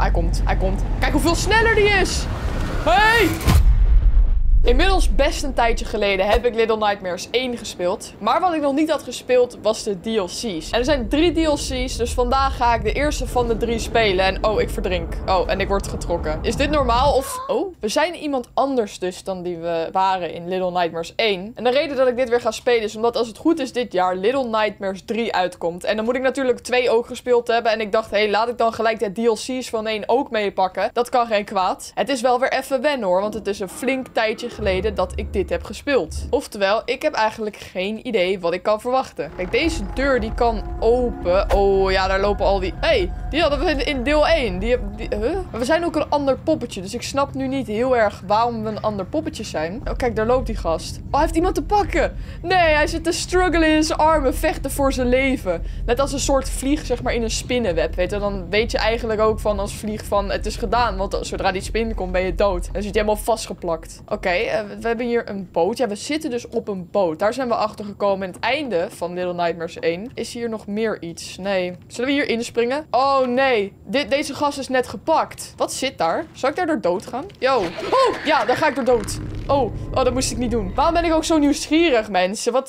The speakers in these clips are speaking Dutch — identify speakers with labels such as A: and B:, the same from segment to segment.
A: Hij komt. Hij komt. Kijk hoeveel sneller die is. Hey! Inmiddels best een tijdje geleden heb ik Little Nightmares 1 gespeeld. Maar wat ik nog niet had gespeeld was de DLC's. En er zijn 3 DLC's, dus vandaag ga ik de eerste van de 3 spelen. En oh, ik verdrink. Oh, en ik word getrokken. Is dit normaal of... Oh, we zijn iemand anders dus dan die we waren in Little Nightmares 1. En de reden dat ik dit weer ga spelen is omdat als het goed is dit jaar Little Nightmares 3 uitkomt. En dan moet ik natuurlijk 2 ook gespeeld hebben. En ik dacht, hé, laat ik dan gelijk de DLC's van 1 ook meepakken. Dat kan geen kwaad. Het is wel weer even wennen hoor, want het is een flink tijdje geleden dat ik dit heb gespeeld. Oftewel, ik heb eigenlijk geen idee wat ik kan verwachten. Kijk, deze deur die kan open. Oh ja, daar lopen al die... Hey, die hadden we in deel 1. Maar we zijn ook een ander poppetje, dus ik snap nu niet heel erg waarom we een ander poppetje zijn. Oh, kijk, daar loopt die gast. Oh, hij heeft iemand te pakken. Nee, hij zit te struggelen in zijn armen, vechten voor zijn leven. Net als een soort vlieg, zeg maar, in een spinnenweb. Weet je, dan weet je eigenlijk ook van als vlieg van het is gedaan. Want zodra die spin komt, ben je dood. Dan zit je helemaal vastgeplakt. Oké, we hebben hier een boot. Ja, we zitten dus op een boot. Daar zijn we achter gekomen. En het einde van Little Nightmares 1. Is hier nog meer iets? Nee. Zullen we hier inspringen? Oh, nee. Deze gast is net gepakt. Wat zit daar? Zal ik daar door dood gaan? Yo. Oh, ja, daar ga ik door dood. Oh, dat moest ik niet doen. Waarom ben ik ook zo nieuwsgierig, mensen? Wat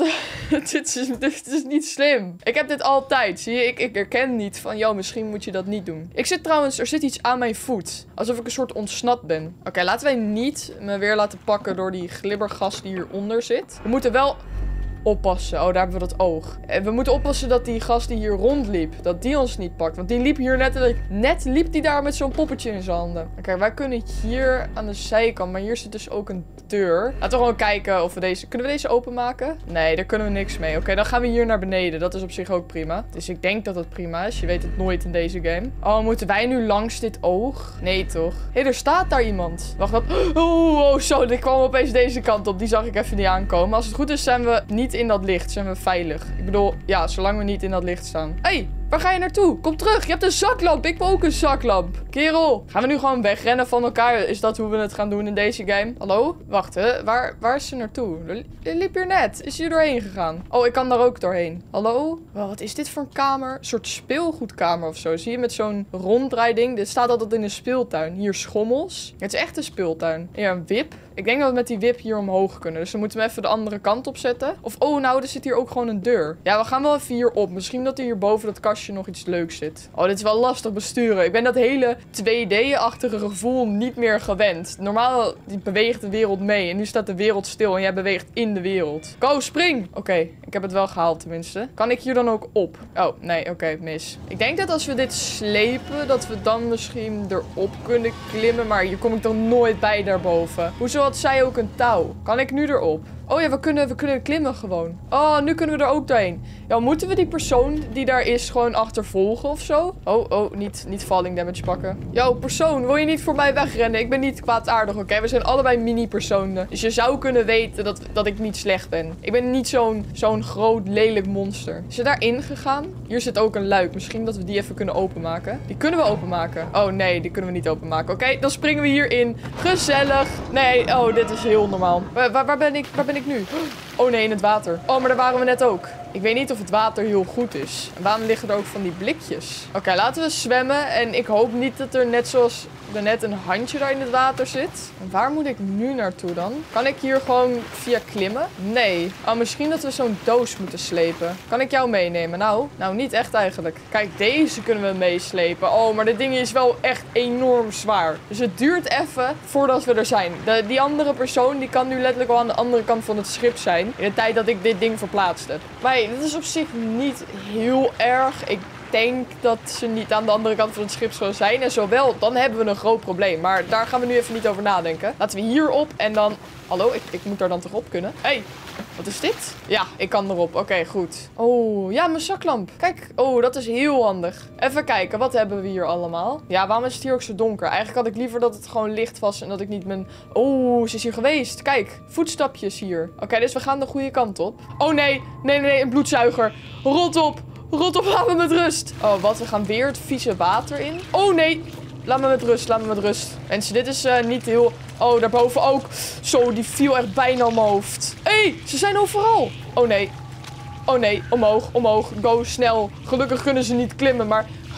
A: dit is niet slim. Ik heb dit altijd. Zie je, ik herken niet van, yo, misschien moet je dat niet doen. Ik zit trouwens, er zit iets aan mijn voet. Alsof ik een soort ontsnapt ben. Oké, laten wij niet me weer laten pakken door die glibbergast die hieronder zit. We moeten wel oppassen. Oh, daar hebben we dat oog. We moeten oppassen dat die gast die hier rondliep, dat die ons niet pakt. Want die liep hier net liep die daar met zo'n poppetje in zijn handen. Oké, wij kunnen hier aan de zijkant, maar hier zit dus ook een deur. Laten we gewoon kijken of we deze... Kunnen we deze openmaken? Nee, daar kunnen we niks mee. Oké, dan gaan we hier naar beneden. Dat is op zich ook prima. Dus ik denk dat het prima is. Je weet het nooit in deze game. Oh, moeten wij nu langs dit oog? Nee, toch? Hé, er staat daar iemand. Wacht, wat? Oh, zo. Die kwam opeens deze kant op. Die zag ik even niet aankomen. Als het goed is, zijn we niet in dat licht. Zijn we veilig. Ik bedoel, ja, zolang we niet in dat licht staan. Hé! Waar ga je naartoe? Kom terug. Je hebt een zaklamp. Ik wil ook een zaklamp. Kerel. Gaan we nu gewoon wegrennen van elkaar? Is dat hoe we het gaan doen in deze game? Hallo? Wacht, hè? Waar is ze naartoe? Die liep hier net. Is hier doorheen gegaan? Oh, ik kan daar ook doorheen. Hallo? Wow, wat is dit voor een kamer? Een soort speelgoedkamer of zo. Zie je met zo'n ronddraaiding? Dit staat altijd in een speeltuin. Hier schommels. Het is echt een speeltuin. Hier een wip. Ik denk dat we met die wip hier omhoog kunnen. Dus dan moeten we even de andere kant op zetten. Of, oh, nou, er zit hier ook gewoon een deur. Ja, we gaan wel even hier op. Misschien dat er hier boven dat kastje nog iets leuks zit. Oh, dit is wel lastig besturen. Ik ben dat hele 2D-achtige gevoel niet meer gewend. Normaal beweegt de wereld mee. En nu staat de wereld stil en jij beweegt in de wereld. Go, spring! Oké, ik heb het wel gehaald tenminste. Kan ik hier dan ook op? Oh, nee, oké, mis. Ik denk dat als we dit slepen, dat we dan misschien erop kunnen klimmen. Maar hier kom ik toch nooit bij daarboven. Hoezo had zij ook een touw? Kan ik nu erop? Oh ja, we kunnen klimmen gewoon. Oh, nu kunnen we er ook doorheen. Ja, moeten we die persoon die daar is gewoon achtervolgen of zo? Oh, niet falling damage pakken. Yo, persoon, wil je niet voor mij wegrennen? Ik ben niet kwaadaardig, oké? We zijn allebei mini-personen. Dus je zou kunnen weten dat ik niet slecht ben. Ik ben niet zo'n groot, lelijk monster. Is je daarin gegaan? Hier zit ook een luik. Misschien dat we die even kunnen openmaken. Die kunnen we openmaken. Oh nee, die kunnen we niet openmaken. Oké, dan springen we hierin. Gezellig. Nee, oh, dit is heel normaal. Waar ben ik nu? Oh nee, in het water. Oh, maar daar waren we net ook. Ik weet niet of het water heel goed is. En waarom liggen er ook van die blikjes? Oké, laten we zwemmen. En ik hoop niet dat er net zoals net een handje daar in het water zit. En waar moet ik nu naartoe dan? Kan ik hier gewoon via klimmen? Nee. Oh, misschien dat we zo'n doos moeten slepen. Kan ik jou meenemen? Nou, niet echt eigenlijk. Kijk, deze kunnen we meeslepen. Oh, maar dit ding is wel echt enorm zwaar. Dus het duurt even voordat we er zijn. Die andere persoon, die kan nu letterlijk al aan de andere kant van het schip zijn. In de tijd dat ik dit ding verplaatst heb. Maar hey, dit is op zich niet heel erg. Ik denk dat ze niet aan de andere kant van het schip zou zijn. En zowel, dan hebben we een groot probleem. Maar daar gaan we nu even niet over nadenken. Laten we hierop en dan... Hallo, ik moet daar dan toch op kunnen? Hey, wat is dit? Ja, ik kan erop. Oké, goed. Oh, ja, mijn zaklamp. Kijk, oh, dat is heel handig. Even kijken, wat hebben we hier allemaal? Ja, waarom is het hier ook zo donker? Eigenlijk had ik liever dat het gewoon licht was en dat ik niet mijn... Oh, ze is hier geweest. Kijk, voetstapjes hier. Oké, dus we gaan de goede kant op. Oh nee, een bloedzuiger. Rot op, laat me met rust. Oh, wat? We gaan weer het vieze water in. Oh nee. Laat me met rust. Mensen, dit is niet heel... Oh, daarboven ook. Zo, die viel echt bijna op mijn hoofd. Hé, ze zijn overal. Oh nee, omhoog. Go, snel. Gelukkig kunnen ze niet klimmen, maar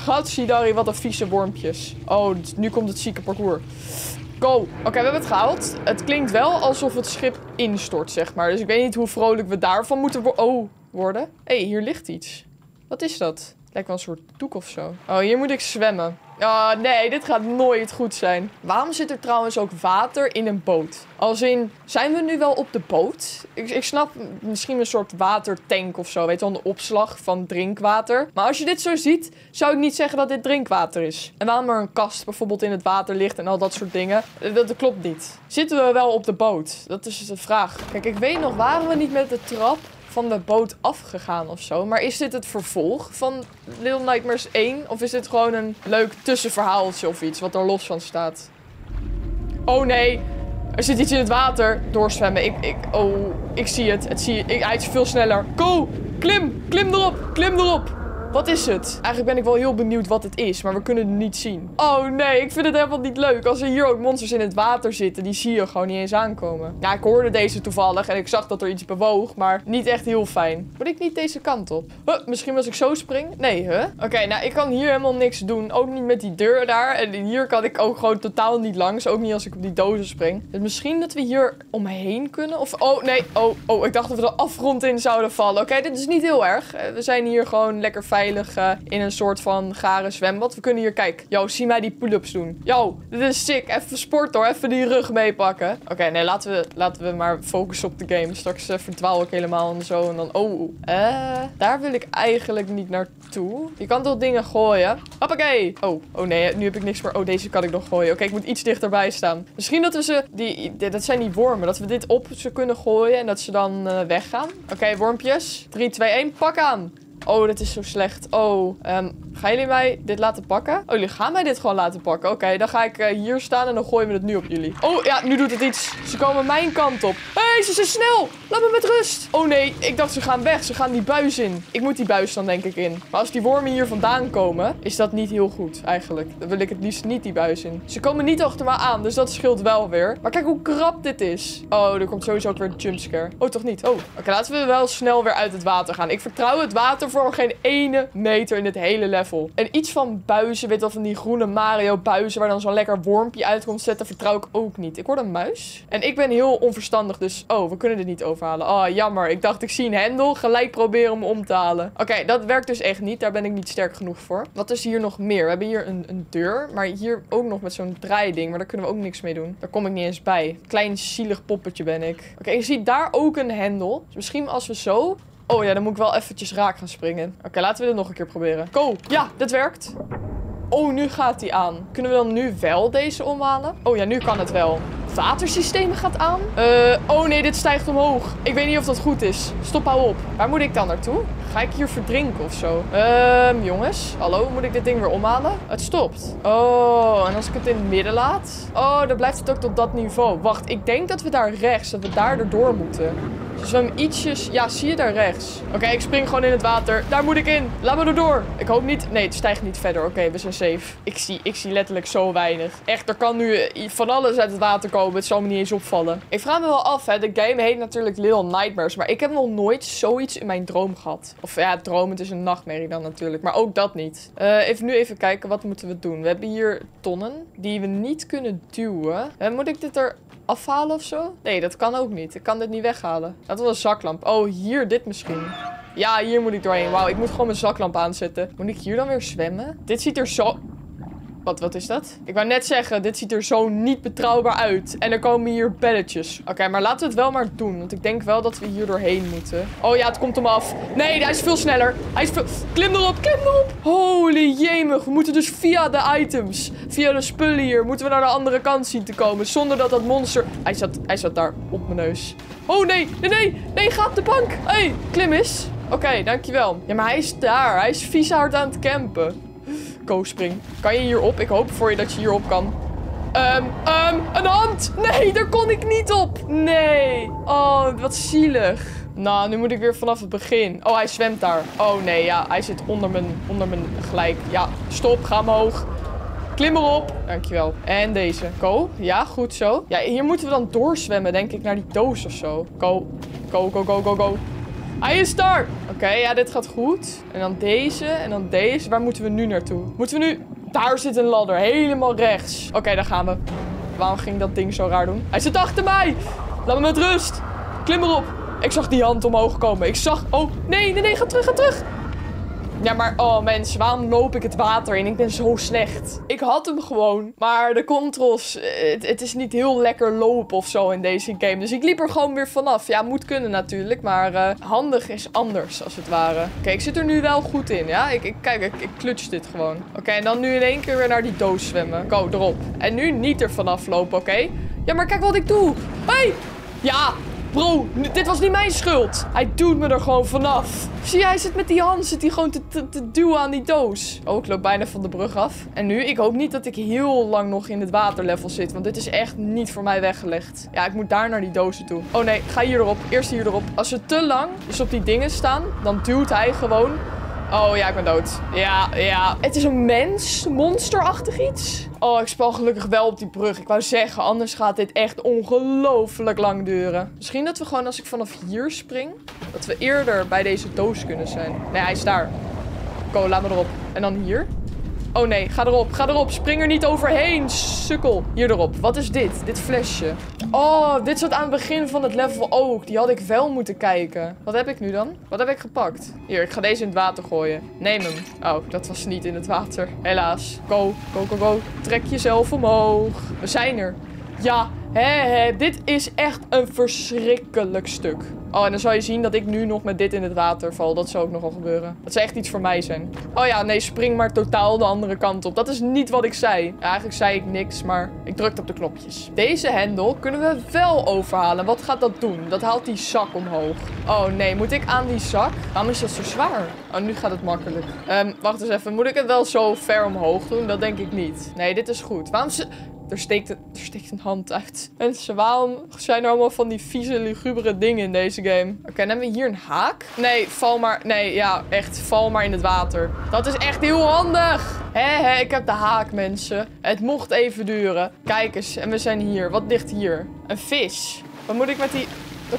A: Gadsidari, wat een vieze wormpjes. Oh, nu komt het zieke parcours. Go. Oké, we hebben het gehaald. Het klinkt wel alsof het schip instort, zeg maar. Dus ik weet niet hoe vrolijk we daarvan moeten worden. Hé, hier ligt iets. Wat is dat? Lijkt wel een soort doek of zo. Oh, hier moet ik zwemmen. Oh, nee, dit gaat nooit goed zijn. Waarom zit er trouwens ook water in een boot? Als in, zijn we nu wel op de boot? Ik snap misschien een soort watertank of zo. Weet je wel, een opslag van drinkwater. Maar als je dit zo ziet, zou ik niet zeggen dat dit drinkwater is. En waarom er een kast bijvoorbeeld in het water ligt en al dat soort dingen. Dat klopt niet. Zitten we wel op de boot? Dat is de vraag. Kijk, ik weet nog, waren we niet met de trap van de boot afgegaan of zo? Maar is dit het vervolg van Little Nightmares 1? Of is dit gewoon een leuk tussenverhaaltje of iets wat er los van staat? Oh nee, er zit iets in het water. Doorzwemmen. Ik zie het. Hij is veel sneller. Go! Klim! Klim erop! Klim erop! Wat is het? Eigenlijk ben ik wel heel benieuwd wat het is, maar we kunnen het niet zien. Oh nee, ik vind het helemaal niet leuk. Als er hier ook monsters in het water zitten, die zie je gewoon niet eens aankomen. Ja, ik hoorde deze toevallig en ik zag dat er iets bewoog, maar niet echt heel fijn. Moet ik niet deze kant op? Misschien als ik zo spring? Nee, Oké, nou, ik kan hier helemaal niks doen. Ook niet met die deur daar. En hier kan ik ook gewoon totaal niet langs. Ook niet als ik op die dozen spring. Dus misschien dat we hier omheen kunnen? Of, oh nee, ik dacht dat we de afgrond in zouden vallen. Oké, dit is niet heel erg. We zijn hier gewoon lekker veilig in een soort van gare zwembad. We kunnen hier, kijk. Yo, zie mij die pull-ups doen. Yo, dit is sick. Even sport hoor. Even die rug meepakken. Oké, nee, laten we maar focussen op de game. Straks verdwaal ik helemaal en zo. En dan, daar wil ik eigenlijk niet naartoe. Je kan toch dingen gooien? Hoppakee. Oh nee, nu heb ik niks meer. Oh, deze kan ik nog gooien. Oké, ik moet iets dichterbij staan. Misschien dat we ze, dat zijn die wormen. Dat we dit op ze kunnen gooien en dat ze dan weggaan. Oké, wormpjes. 3, 2, 1, pak aan. Oh, dit is zo slecht. Gaan jullie mij dit laten pakken? Oh, jullie gaan mij dit gewoon laten pakken. Oké, dan ga ik hier staan en dan gooien we het nu op jullie. Oh, ja, nu doet het iets. Ze komen mijn kant op. Hé, ze zijn snel. Laat me met rust. Oh nee, ik dacht ze gaan weg. Ze gaan die buis in. Ik moet die buis dan denk ik in. Maar als die wormen hier vandaan komen, is dat niet heel goed eigenlijk. Dan wil ik het liefst niet die buis in. Ze komen niet achter me aan, dus dat scheelt wel weer. Maar kijk hoe krap dit is. Oh, er komt sowieso ook weer een jumpscare. Oh, toch niet? Oh, oké, laten we wel snel weer uit het water gaan. Ik vertrouw het water voor geen ene meter in dit hele level. En iets van buizen, weet je wel, van die groene Mario buizen waar dan zo'n lekker wormpje uit komt zetten, vertrouw ik ook niet. Ik hoor een muis. En ik ben heel onverstandig, dus we kunnen dit niet overhalen. Oh, jammer. Ik dacht, ik zie een hendel, gelijk proberen om om te halen. Oké, dat werkt dus echt niet. Daar ben ik niet sterk genoeg voor. Wat is hier nog meer? We hebben hier een deur, maar hier ook nog met zo'n draaiding, maar daar kunnen we ook niks mee doen. Daar kom ik niet eens bij. Klein zielig poppetje ben ik. Oké, je ziet daar ook een hendel. Dus misschien als we zo... Oh ja, dan moet ik wel eventjes raak gaan springen. Oké, laten we dit nog een keer proberen. Go! Ja, dit werkt. Oh, nu gaat die aan. Kunnen we dan nu wel deze omhalen? Oh ja, nu kan het wel. Watersysteem gaat aan. Oh nee, dit stijgt omhoog. Ik weet niet of dat goed is. Stop, hou op. Waar moet ik dan naartoe? Ga ik hier verdrinken of zo? Jongens. Hallo, moet ik dit ding weer omhalen? Het stopt. Oh, en als ik het in het midden laat? Oh, dan blijft het ook tot dat niveau. Wacht, ik denk dat we daar rechts, dat we daar erdoor moeten. Dus we hebben ietsjes... Ja, zie je daar rechts? Oké, ik spring gewoon in het water. Daar moet ik in. Laat me erdoor. Ik hoop niet... Nee, het stijgt niet verder. Oké, we zijn safe. Ik zie letterlijk zo weinig. Echt, er kan nu van alles uit het water komen. Het zal me niet eens opvallen. Ik vraag me wel af, hè. De game heet natuurlijk Little Nightmares. Maar ik heb nog nooit zoiets in mijn droom gehad. Of ja, droom, het is een nachtmerrie dan natuurlijk. Maar ook dat niet. Even kijken, wat moeten we doen? We hebben hier tonnen die we niet kunnen duwen. Moet ik dit er afhalen of zo? Nee, dat kan ook niet. Ik kan dit niet weghalen. Dat was een zaklamp. Oh, hier, dit misschien. Ja, hier moet ik doorheen. Wauw, ik moet gewoon mijn zaklamp aanzetten. Moet ik hier dan weer zwemmen? Dit ziet er zo... Wat is dat? Ik wou net zeggen, dit ziet er zo niet betrouwbaar uit. En er komen hier belletjes. Oké, maar laten we het wel maar doen. Want ik denk wel dat we hier doorheen moeten. Oh ja, het komt hem af. Nee, hij is veel sneller. Hij is veel... Klim erop, klim erop. Holy jemig. We moeten dus via de items, via de spullen hier, moeten we naar de andere kant zien te komen. Zonder dat dat monster... Hij zat daar op mijn neus. Oh nee, nee, ga op de bank. Hé, klim eens. Oké, dankjewel. Ja, maar hij is daar. Hij is vies hard aan het campen. Go, spring. Kan je hierop? Ik hoop voor je dat je hierop kan. Een hand! Nee, daar kon ik niet op. Nee. Oh, wat zielig. Nou, nu moet ik weer vanaf het begin. Oh, hij zwemt daar. Oh, nee, ja. Hij zit onder mijn gelijk. Ja, stop. Ga omhoog. Klim erop. Dankjewel. En deze. Go. Ja, goed zo. Ja, hier moeten we dan doorzwemmen, denk ik, naar die doos of zo. Go. Go. Hij is daar. Oké, ja, dit gaat goed. En dan deze. En dan deze. Waar moeten we nu naartoe? Moeten we nu... Daar zit een ladder. Helemaal rechts. Oké, daar gaan we. Waarom ging dat ding zo raar doen? Hij zit achter mij. Laat me met rust. Klim erop. Ik zag die hand omhoog komen. Ik zag... Oh, nee. Ga terug. Ja, maar... Oh, mensen. Waarom loop ik het water in? Ik ben zo slecht. Ik had hem gewoon. Maar de controls... Het is niet heel lekker lopen of zo in deze game. Dus ik liep er gewoon weer vanaf. Ja, moet kunnen natuurlijk. Maar handig is anders, als het ware. Oké, ik zit er nu wel goed in, ja? Kijk, ik clutch dit gewoon. Oké, en dan nu in één keer weer naar die doos zwemmen. Go, erop. En nu niet er vanaf lopen, oké? Ja, maar kijk wat ik doe. Hey! Ja! Bro, dit was niet mijn schuld. Hij duwt me er gewoon vanaf. Zie je, hij zit met die hand, zit hij gewoon te duwen aan die doos. Oh, ik loop bijna van de brug af. En nu, ik hoop niet dat ik heel lang nog in het waterlevel zit. Want dit is echt niet voor mij weggelegd. Ja, ik moet daar naar die dozen toe. Oh nee, ga hier erop. Eerst hier erop. Als we te lang dus op die dingen staan, dan duwt hij gewoon... Oh ja, ik ben dood. Ja. Het is een monsterachtig iets. Oh, ik spel gelukkig wel op die brug. Ik wou zeggen, anders gaat dit echt ongelooflijk lang duren. Misschien dat we gewoon, als ik vanaf hier spring, dat we eerder bij deze doos kunnen zijn. Nee, hij is daar. Go, laat me erop. En dan hier. Oh nee, ga erop. Spring er niet overheen, sukkel. Hier erop. Wat is dit? Dit flesje. Oh, dit zat aan het begin van het level ook. Die had ik wel moeten kijken. Wat heb ik nu dan? Wat heb ik gepakt? Hier, ik ga deze in het water gooien. Neem hem. Oh, dat was niet in het water. Helaas. Go. Trek jezelf omhoog. We zijn er. Ja, dit is echt een verschrikkelijk stuk. Oh, en dan zal je zien dat ik nu nog met dit in het water val. Dat zou ook nogal gebeuren. Dat zou echt iets voor mij zijn. Oh ja, nee, spring maar totaal de andere kant op. Dat is niet wat ik zei. Ja, eigenlijk zei ik niks, maar ik drukte op de knopjes. Deze hendel kunnen we wel overhalen. Wat gaat dat doen? Dat haalt die zak omhoog. Oh nee, moet ik aan die zak? Waarom is dat zo zwaar? Oh, nu gaat het makkelijk. Wacht eens even. Moet ik het wel zo ver omhoog doen? Dat denk ik niet. Nee, dit is goed. Waarom Er steekt een hand uit. Mensen, waarom zijn er allemaal van die vieze, lugubere dingen in deze game? Oké, dan hebben we hier een haak. Nee, val maar. Nee, ja, echt. Val maar in het water. Dat is echt heel handig. Ik heb de haak, mensen. Het mocht even duren. Kijk eens, en we zijn hier. Wat ligt hier? Een vis. Wat moet ik met die...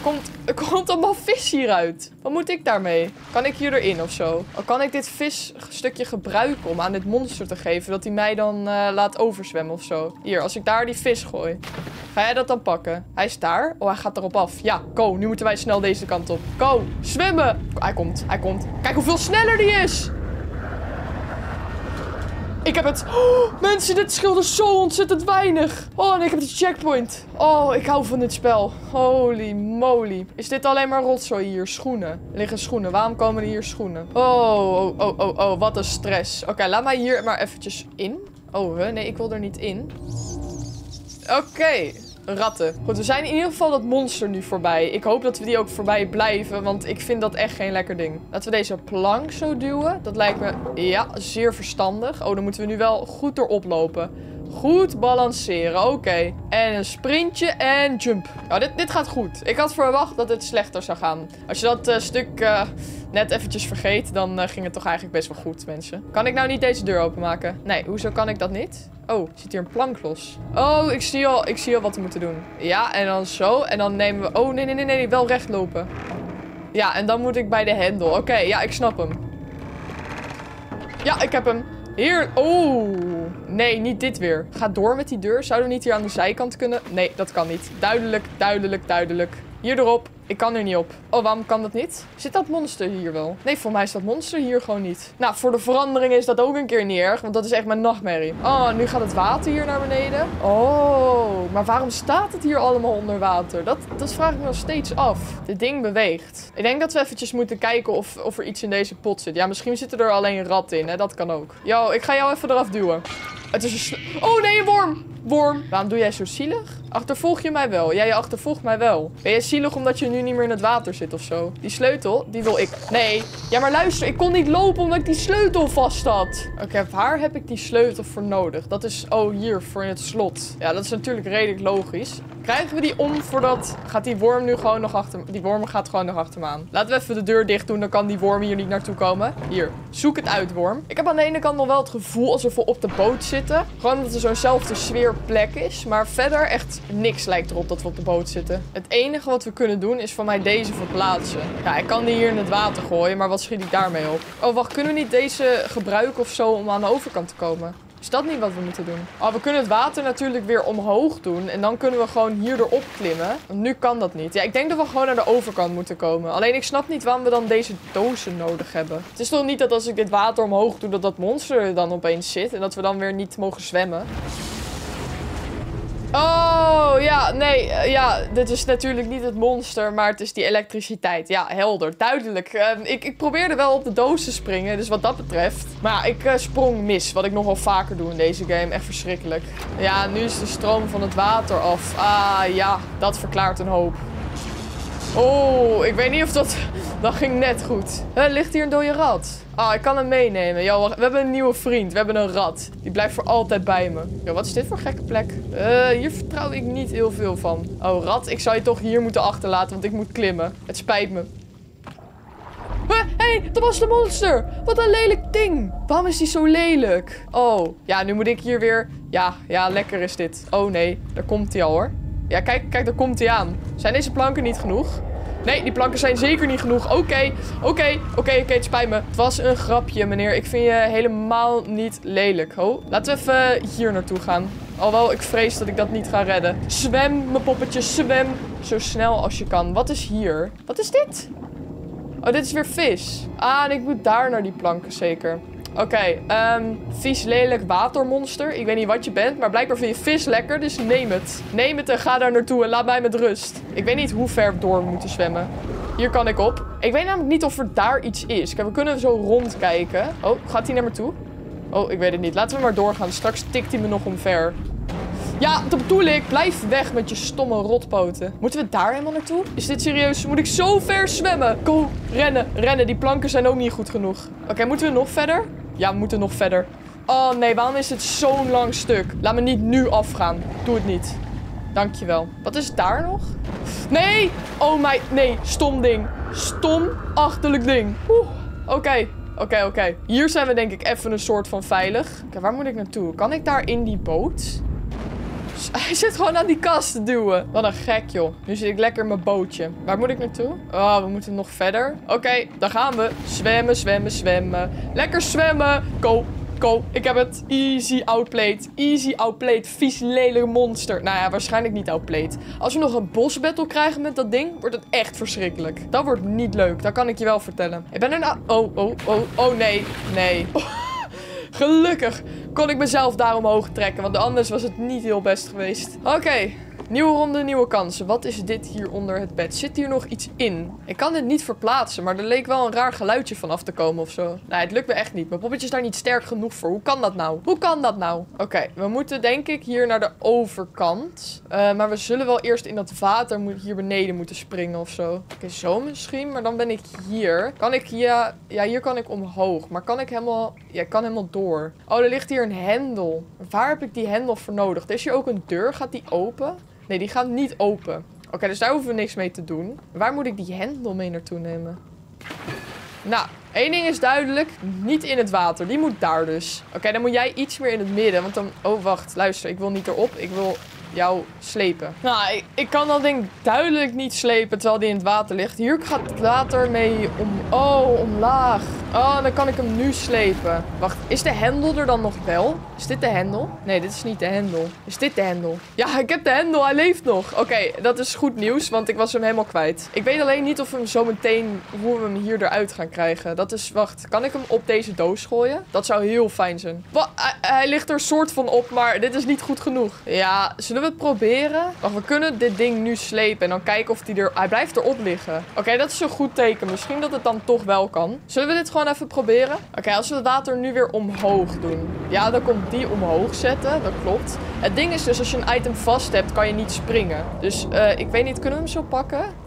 A: Er komt allemaal vis hieruit. Wat moet ik daarmee? Kan ik hier erin of zo? Of kan ik dit visstukje gebruiken om aan dit monster te geven? Dat hij mij dan laat overzwemmen of zo? Hier, als ik daar die vis gooi. Ga jij dat dan pakken? Hij is daar. Oh, hij gaat erop af. Ja, go. Nu moeten wij snel deze kant op. Go. Zwemmen. Hij komt. Kijk hoeveel sneller die is. Ik heb het. Oh, mensen, dit scheelde zo ontzettend weinig. Oh, en ik heb de checkpoint. Oh, ik hou van dit spel. Holy moly. Is dit alleen maar rotzooi hier? Schoenen. Er liggen schoenen. Waarom komen er hier schoenen? Oh, wat een stress. Oké, laat mij hier maar eventjes in. Oh, nee, ik wil er niet in. Oké. Ratten. Goed, we zijn in ieder geval dat monster nu voorbij. Ik hoop dat we die ook voorbij blijven, want ik vind dat echt geen lekker ding. Laten we deze plank zo duwen. Dat lijkt me, ja, zeer verstandig. Oh, dan moeten we nu wel goed erop lopen. Goed balanceren, oké. En een sprintje en jump. Oh, dit gaat goed. Ik had verwacht dat het slechter zou gaan. Als je dat stuk net eventjes vergeet, dan ging het toch eigenlijk best wel goed, mensen. Kan ik nou niet deze deur openmaken? Nee, hoezo kan ik dat niet? Oh, zit hier een plank los. Oh, ik zie al wat we moeten doen. Ja, en dan zo. En dan nemen we... Oh, nee. Wel recht lopen. Ja, en dan moet ik bij de hendel. Oké, ja, ik snap hem. Ja, ik heb hem. Hier. Oh. Nee, niet dit weer. Ga door met die deur. Zouden we niet hier aan de zijkant kunnen? Nee, dat kan niet. Duidelijk. Hier erop. Ik kan er niet op. Oh, waarom kan dat niet? Zit dat monster hier wel? Nee, voor mij is dat monster hier gewoon niet. Nou, voor de verandering is dat ook een keer niet erg. Want dat is echt mijn nachtmerrie. Oh, nu gaat het water hier naar beneden. Oh, maar waarom staat het hier allemaal onder water? Dat vraag ik me nog steeds af. Dit ding beweegt. Ik denk dat we eventjes moeten kijken of er iets in deze pot zit. Ja, misschien zitten er alleen ratten in, hè? Dat kan ook. Yo, ik ga jou even eraf duwen. Het is een... Oh, nee, een worm. Worm. Waarom doe jij zo zielig? Achtervolg je mij wel? Jij achtervolgt mij wel. Ben je zielig omdat je nu niet meer in het water zit of zo? Die sleutel, die wil ik... Nee. Ja, maar luister. Ik kon niet lopen omdat ik die sleutel vast had. Oké, waar heb ik die sleutel voor nodig? Dat is... Oh, hier. Voor in het slot. Ja, dat is natuurlijk redelijk logisch. Krijgen we die om voordat... Gaat die worm nu gewoon nog achter... Die worm gaat gewoon nog achter me aan. Laten we even de deur dicht doen. Dan kan die worm hier niet naartoe komen. Hier. Zoek het uit, worm. Ik heb aan de ene kant nog wel het gevoel alsof we op de boot zitten. Gewoon omdat er zo'nzelfde sfeer plek is. Maar verder echt niks lijkt erop dat we op de boot zitten. Het enige wat we kunnen doen is van mij deze verplaatsen. Ja, ik kan die hier in het water gooien, maar wat schiet ik daarmee op? Oh, wacht, kunnen we niet deze gebruiken of zo om aan de overkant te komen? Is dat niet wat we moeten doen? Oh, we kunnen het water natuurlijk weer omhoog doen. En dan kunnen we gewoon hier erop klimmen. Want nu kan dat niet. Ja, ik denk dat we gewoon naar de overkant moeten komen. Alleen ik snap niet waarom we dan deze dozen nodig hebben. Het is toch niet dat als ik dit water omhoog doe, dat dat monster er dan opeens zit. En dat we dan weer niet mogen zwemmen. Oh, ja, nee, ja, dit is natuurlijk niet het monster, maar het is die elektriciteit. Ja, helder, duidelijk. Ik probeerde wel op de doos te springen, dus wat dat betreft. Maar ja, ik sprong mis, wat ik nogal vaker doe in deze game. Echt verschrikkelijk. Ja, nu is de stroom van het water af. Ah, ja, dat verklaart een hoop. Oh, ik weet niet of dat... Dat ging net goed. Ligt hier een dode rat? Ah, ik kan hem meenemen. Yo, we hebben een nieuwe vriend. We hebben een rat. Die blijft voor altijd bij me. Yo, wat is dit voor een gekke plek? Hier vertrouw ik niet heel veel van. Oh, rat. Ik zou je toch hier moeten achterlaten, want ik moet klimmen. Het spijt me. Hé, dat was de monster. Wat een lelijk ding. Waarom is die zo lelijk? Oh, ja, nu moet ik hier weer... Ja, lekker is dit. Oh nee, daar komt hij al hoor. Ja, kijk, daar komt hij aan. Zijn deze planken niet genoeg? Nee, die planken zijn zeker niet genoeg. Oké, het spijt me. Het was een grapje, meneer. Ik vind je helemaal niet lelijk. Oh, laten we even hier naartoe gaan. Alhoewel, ik vrees dat ik dat niet ga redden. Zwem, mijn poppetje, zwem. Zo snel als je kan. Wat is hier? Wat is dit? Oh, dit is weer vis. Ah, en ik moet daar naar die planken zeker. Oké, vies lelijk watermonster. Ik weet niet wat je bent, maar blijkbaar vind je vis lekker, dus neem het. Neem het en ga daar naartoe en laat mij met rust. Ik weet niet hoe ver door we moeten zwemmen. Hier kan ik op. Ik weet namelijk niet of er daar iets is. Kijk, we kunnen zo rondkijken. Oh, gaat hij naar me toe? Oh, ik weet het niet. Laten we maar doorgaan. Straks tikt hij me nog omver. Ja, dat bedoel ik. Blijf weg met je stomme rotpoten. Moeten we daar helemaal naartoe? Is dit serieus? Moet ik zo ver zwemmen? Go, rennen. Die planken zijn ook niet goed genoeg. Oké, moeten we nog verder? Ja, we moeten nog verder. Oh nee, waarom is het zo'n lang stuk? Laat me niet nu afgaan. Doe het niet. Dankjewel. Wat is daar nog? Nee! Oh my... Nee, stom ding. Stom, achterlijk ding. Oké. Hier zijn we denk ik even een soort van veilig. Oké, waar moet ik naartoe? Kan ik daar in die boot? Hij zit gewoon aan die kast te duwen. Wat een gek, joh. Nu zit ik lekker in mijn bootje. Waar moet ik naartoe? Oh, we moeten nog verder. Oké, daar gaan we. Zwemmen. Lekker zwemmen. Go. Ik heb het. Easy outplayed. Vies lelijk monster. Nou ja, waarschijnlijk niet outplayed. Als we nog een boss battle krijgen met dat ding, wordt het echt verschrikkelijk. Dat wordt niet leuk. Dat kan ik je wel vertellen. Ik ben er nou... Oh, nee. Gelukkig kon ik mezelf daar omhoog trekken, want anders was het niet heel best geweest. Oké, nieuwe ronde, nieuwe kansen. Wat is dit hier onder het bed? Zit hier nog iets in? Ik kan dit niet verplaatsen, maar er leek wel een raar geluidje van af te komen of zo. Nee, het lukt me echt niet. Mijn poppetje is daar niet sterk genoeg voor. Hoe kan dat nou? Oké, we moeten denk ik hier naar de overkant. Maar we zullen wel eerst in dat water hier beneden moeten springen of zo. Oké, zo misschien, maar dan ben ik hier. Kan ik hier... Ja, hier kan ik omhoog. Maar kan ik helemaal... Ja, ik kan helemaal door. Oh, er ligt hier een hendel. Waar heb ik die hendel voor nodig? Er is hier ook een deur. Gaat die open? Nee, die gaat niet open. Oké, dus daar hoeven we niks mee te doen. Waar moet ik die hendel mee naartoe nemen? Nou, één ding is duidelijk. Niet in het water. Die moet daar dus. Oké, dan moet jij iets meer in het midden. Want dan... Oh, wacht. Luister. Ik wil niet erop. Ik wil jou slepen. Nou, ik kan dat ding duidelijk niet slepen terwijl die in het water ligt. Hier gaat het water mee omlaag. Oh, dan kan ik hem nu slepen. Wacht, is de hendel er dan nog wel? Is dit de hendel? Nee, dit is niet de hendel. Is dit de hendel? Ja, ik heb de hendel. Hij leeft nog. Oké, dat is goed nieuws, want ik was hem helemaal kwijt. Ik weet alleen niet of we hem zo meteen, hoe we hem hier eruit gaan krijgen. Dat is, wacht, kan ik hem op deze doos gooien? Dat zou heel fijn zijn. Hij ligt er soort van op, maar dit is niet goed genoeg. Ja, zullen we het proberen? Wacht, we kunnen dit ding nu slepen en dan kijken of hij blijft erop liggen. Oké, dat is een goed teken. Misschien dat het dan toch wel kan. Zullen we dit gewoon even proberen? Oké, als we het water nu weer omhoog doen. Ja, dan komt die omhoog zetten. Dat klopt. Het ding is dus, als je een item vast hebt, kan je niet springen. Dus ik weet niet, kunnen we hem zo pakken?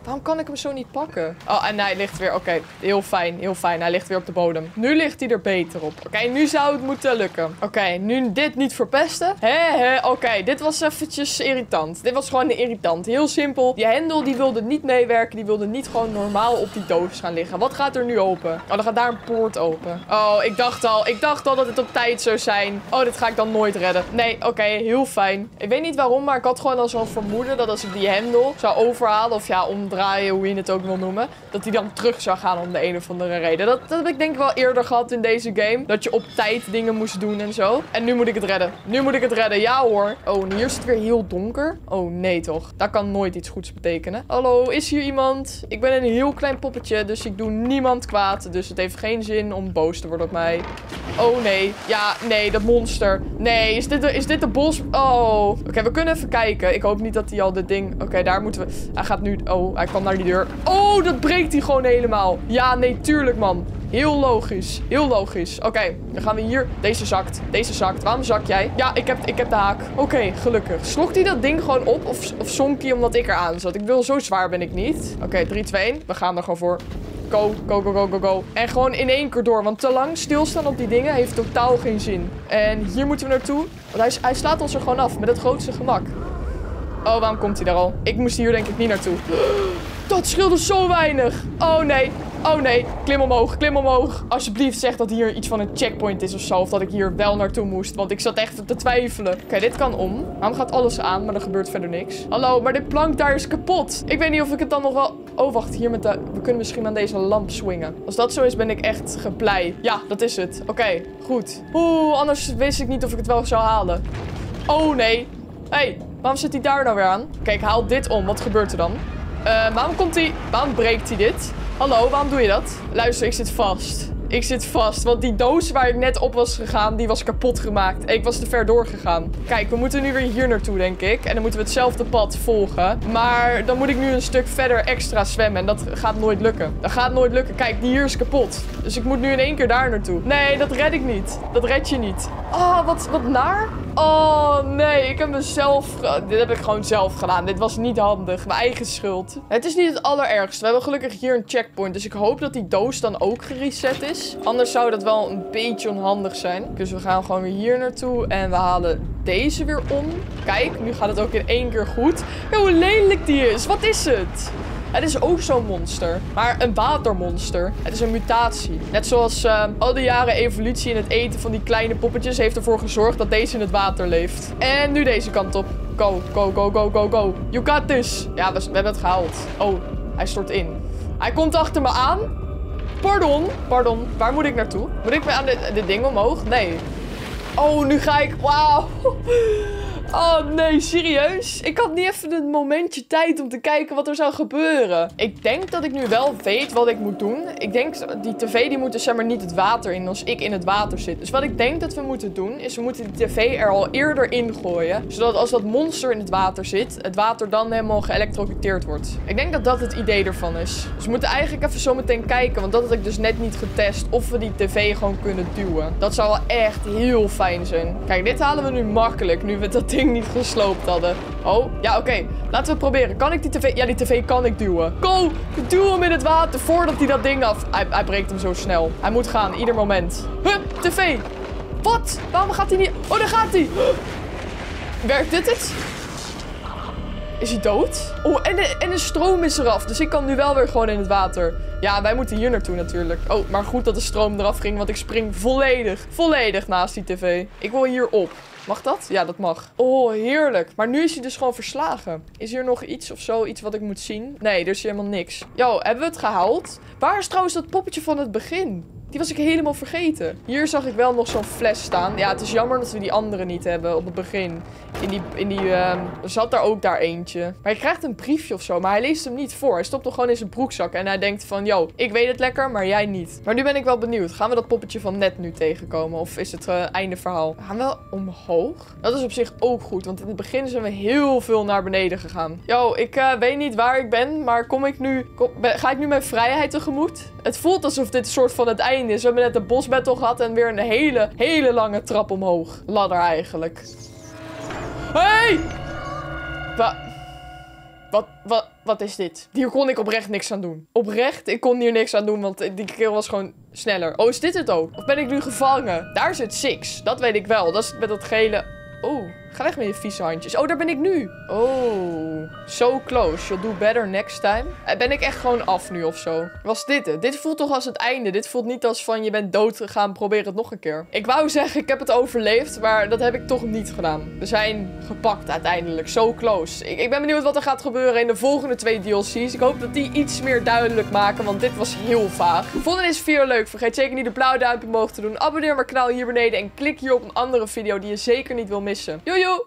A: Waarom kan ik hem zo niet pakken? Oh, en hij ligt weer... Oké, heel fijn, heel fijn. Hij ligt weer op de bodem. Nu ligt hij er beter op. Oké, nu zou het moeten lukken. Oké, nu dit niet verpesten. Oké, dit was eventjes irritant. Dit was gewoon irritant. Heel simpel. Die hendel, die wilde niet meewerken. Die wilde niet gewoon normaal op die doos gaan liggen. Wat gaat er nu open? Oh, dan gaat daar een poort open. Oh, ik dacht al dat het op tijd zou zijn. Oh, dit ga ik dan nooit redden. Nee, oké, heel fijn. Ik weet niet waarom, maar ik had gewoon al zo'n vermoeden dat als ik die hendel zou overhalen, of ja, omdraaien, hoe je het ook wil noemen, dat die dan terug zou gaan om de een of andere reden. Dat heb ik denk ik wel eerder gehad in deze game. Dat je op tijd dingen moest doen en zo. En nu moet ik het redden. Nu moet ik het redden. Ja hoor. Oh, en hier is het weer heel donker. Oh, nee toch. Dat kan nooit iets goeds betekenen. Hallo, is hier iemand? Ik ben een heel klein poppetje, dus ik doe niemand kwaad. Dus het heeft geen zin om boos te worden op mij. Oh nee. Ja, nee, dat monster. Nee, is dit de bos? Oh. Oké, we kunnen even kijken. Ik hoop niet dat hij al dit ding... Oké, daar moeten we... Hij gaat nu... Oh, hij kwam naar die deur. Oh, dat breekt hij gewoon helemaal. Ja, nee, tuurlijk, man. Heel logisch. Heel logisch. Oké, dan gaan we hier... Deze zakt. Deze zakt. Waarom zak jij? Ja, ik heb de haak. Oké, gelukkig. Slokt hij dat ding gewoon op? Of zonk hij omdat ik eraan zat? Ik wil, zo zwaar ben ik niet. Oké, 3, 2, 1. We gaan er gewoon voor. Go, go, go, go, go, go. En gewoon in één keer door. Want te lang stilstaan op die dingen heeft totaal geen zin. En hier moeten we naartoe. Want hij slaat ons er gewoon af. Met het grootste gemak. Oh, waarom komt hij daar al? Ik moest hier denk ik niet naartoe. Dat scheelde zo weinig. Oh nee. Oh nee. Klim omhoog. Klim omhoog. Alsjeblieft zeg dat hier iets van een checkpoint is of zo. Of dat ik hier wel naartoe moest. Want ik zat echt te twijfelen. Oké, dit kan om. Waarom gaat alles aan, maar er gebeurt verder niks? Hallo, maar dit plank daar is kapot. Ik weet niet of ik het dan nog wel... Oh, wacht. Hier met de... We kunnen misschien aan deze lamp swingen. Als dat zo is, ben ik echt geblij. Ja, dat is het. Oké, goed. Oeh, anders wist ik niet of ik het wel zou halen. Oh nee. Hé, waarom zit hij daar nou weer aan? Kijk, haal dit om. Wat gebeurt er dan? Waarom breekt hij dit? Hallo, waarom doe je dat? Luister, ik zit vast. Ik zit vast, want die doos waar ik net op was gegaan, die was kapot gemaakt. Ik was te ver doorgegaan. Kijk, we moeten nu weer hier naartoe, denk ik. En dan moeten we hetzelfde pad volgen. Maar dan moet ik nu een stuk verder extra zwemmen. En dat gaat nooit lukken. Dat gaat nooit lukken. Kijk, die hier is kapot. Dus ik moet nu in één keer daar naartoe. Nee, dat red ik niet. Dat red je niet. Oh, wat naar. Oh, nee. Ik heb mezelf... Dit heb ik gewoon zelf gedaan. Dit was niet handig. Mijn eigen schuld. Het is niet het allerergste. We hebben gelukkig hier een checkpoint. Dus ik hoop dat die doos dan ook gereset is. Anders zou dat wel een beetje onhandig zijn. Dus we gaan gewoon weer hier naartoe. En we halen deze weer om. Kijk, nu gaat het ook in één keer goed. Ja, hoe lelijk die is. Wat is het? Het is ook zo'n monster. Maar een watermonster. Het is een mutatie. Net zoals al die jaren evolutie in het eten van die kleine poppetjes heeft ervoor gezorgd dat deze in het water leeft. En nu deze kant op. Go, go, go, go, go, go. You got this. Ja, we hebben het gehaald. Oh, hij stort in. Hij komt achter me aan. Pardon. Pardon. Waar moet ik naartoe? Moet ik aan dit ding omhoog? Nee. Oh, nu ga ik... Wauw. Oh nee, serieus? Ik had niet even een momentje tijd om te kijken wat er zou gebeuren. Ik denk dat ik nu wel weet wat ik moet doen. Ik denk, die tv die moet dus zeg maar niet het water in als ik in het water zit. Dus wat ik denk dat we moeten doen, is we moeten die tv er al eerder in gooien. Zodat als dat monster in het water zit, het water dan helemaal geëlektrocuteerd wordt. Ik denk dat dat het idee ervan is. Dus we moeten eigenlijk even zo meteen kijken, want dat had ik dus net niet getest, of we die tv gewoon kunnen duwen. Dat zou wel echt heel fijn zijn. Kijk, dit halen we nu makkelijk, nu we dat ding niet gesloopt hadden. Oh, ja, oké. Laten we het proberen. Kan ik die tv... Ja, die tv kan ik duwen. Go! Duw hem in het water voordat hij dat ding af... Hij breekt hem zo snel. Hij moet gaan, ieder moment. Hup, tv! Wat? Waarom gaat hij niet... Oh, daar gaat hij! Werkt dit het? Is hij dood? Oh, en de stroom is eraf. Dus ik kan nu wel weer gewoon in het water. Ja, wij moeten hier naartoe natuurlijk. Oh, maar goed dat de stroom eraf ging, want ik spring volledig naast die tv. Ik wil hier op. Mag dat? Ja, dat mag. Oh, heerlijk. Maar nu is hij dus gewoon verslagen. Is hier nog iets of zo? Iets wat ik moet zien? Nee, er is helemaal niks. Yo, hebben we het gehaald? Waar is trouwens dat poppetje van het begin? Die was ik helemaal vergeten. Hier zag ik wel nog zo'n fles staan. Ja, het is jammer dat we die andere niet hebben op het begin. Er zat er ook daar eentje. Maar je krijgt een briefje of zo, maar hij leest hem niet voor. Hij stopt hem gewoon in zijn broekzak en hij denkt van... Yo, ik weet het lekker, maar jij niet. Maar nu ben ik wel benieuwd. Gaan we dat poppetje van net nu tegenkomen? Of is het einde verhaal? Gaan we omhoog? Dat is op zich ook goed, want in het begin zijn we heel veel naar beneden gegaan. Yo, ik weet niet waar ik ben, maar ga ik nu mijn vrijheid tegemoet? Het voelt alsof dit een soort van het einde is. We hebben net een bosbattle gehad en weer een hele lange trap omhoog. Ladder eigenlijk. Hey! Wat? Wat is dit? Hier kon ik oprecht niks aan doen. Oprecht, ik kon hier niks aan doen, want die kerel was gewoon sneller. Oh, is dit het ook? Of ben ik nu gevangen? Daar zit Six. Dat weet ik wel. Dat is met dat gele... Oh, ga weg met je vieze handjes. Oh, daar ben ik nu. Oh, so close. You'll do better next time. Ben ik echt gewoon af nu of zo? Was dit het? Dit voelt toch als het einde. Dit voelt niet als van je bent dood gegaan, probeer het nog een keer. Ik wou zeggen, ik heb het overleefd, maar dat heb ik toch niet gedaan. We zijn gepakt uiteindelijk. So close. Ik ben benieuwd wat er gaat gebeuren in de volgende 2 DLC's. Ik hoop dat die iets meer duidelijk maken, want dit was heel vaag. Vond je deze video leuk? Vergeet zeker niet de blauwe duimpje omhoog te doen. Abonneer mijn kanaal hier beneden en klik hier op een andere video die je zeker niet wil missen. Yo,